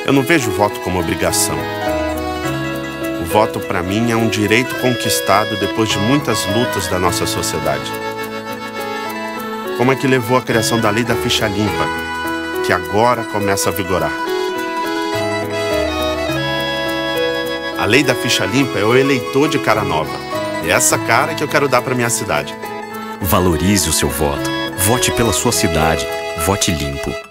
Eu não vejo o voto como obrigação. O voto, para mim, é um direito conquistado depois de muitas lutas da nossa sociedade. Como é que levou à criação da lei da ficha limpa, que agora começa a vigorar? A lei da ficha limpa é o eleitor de cara nova. É essa cara que eu quero dar para minha cidade. Valorize o seu voto. Vote pela sua cidade. Vote limpo.